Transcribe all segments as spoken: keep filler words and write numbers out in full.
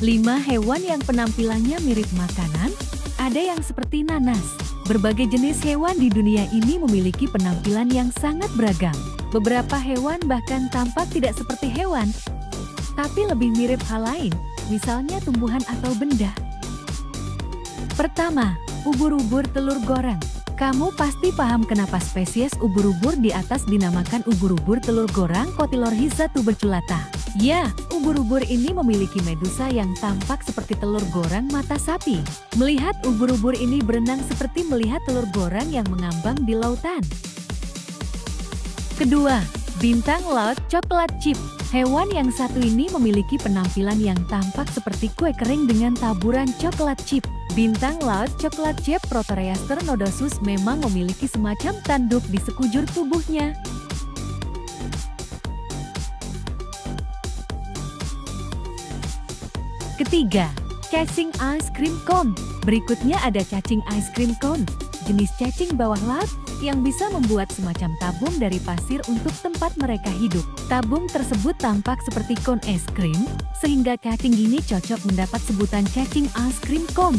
lima hewan yang penampilannya mirip makanan. Ada yang seperti nanas. Berbagai jenis hewan di dunia ini memiliki penampilan yang sangat beragam. Beberapa hewan bahkan tampak tidak seperti hewan, tapi lebih mirip hal lain, misalnya tumbuhan atau benda. Pertama, ubur-ubur telur goreng. Kamu pasti paham kenapa spesies ubur-ubur di atas dinamakan ubur-ubur telur goreng Cotylochirhiza tuberculata. Ya, ubur-ubur ini memiliki medusa yang tampak seperti telur goreng mata sapi. Melihat ubur-ubur ini berenang seperti melihat telur goreng yang mengambang di lautan. Kedua, bintang laut coklat chip. Hewan yang satu ini memiliki penampilan yang tampak seperti kue kering dengan taburan coklat chip. Bintang laut coklat chip Protereaster nodosus memang memiliki semacam tanduk di sekujur tubuhnya. Ketiga, cacing ice cream cone. Berikutnya ada cacing ice cream cone, jenis cacing bawah laut yang bisa membuat semacam tabung dari pasir untuk tempat mereka hidup. Tabung tersebut tampak seperti cone es krim, sehingga cacing ini cocok mendapat sebutan cacing ice cream cone.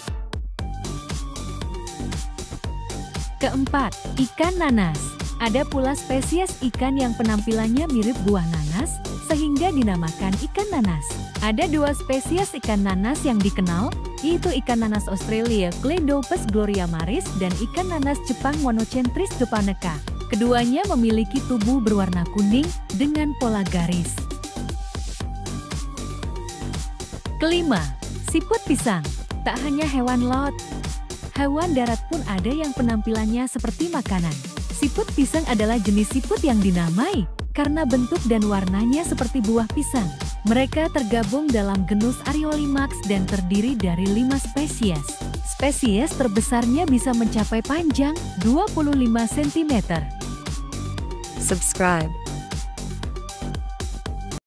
Keempat, ikan nanas. Ada pula spesies ikan yang penampilannya mirip buah nanas, sehingga dinamakan ikan nanas. Ada dua spesies ikan nanas yang dikenal, yaitu ikan nanas Australia Cleidopas gloriamaris dan ikan nanas Jepang Monocentris japaneka. Keduanya memiliki tubuh berwarna kuning dengan pola garis. Kelima, siput pisang. Tak hanya hewan laut, hewan darat pun ada yang penampilannya seperti makanan. Siput pisang adalah jenis siput yang dinamai karena bentuk dan warnanya seperti buah pisang. Mereka tergabung dalam genus Areolimax dan terdiri dari lima spesies. Spesies terbesarnya bisa mencapai panjang dua puluh lima sentimeter. Subscribe.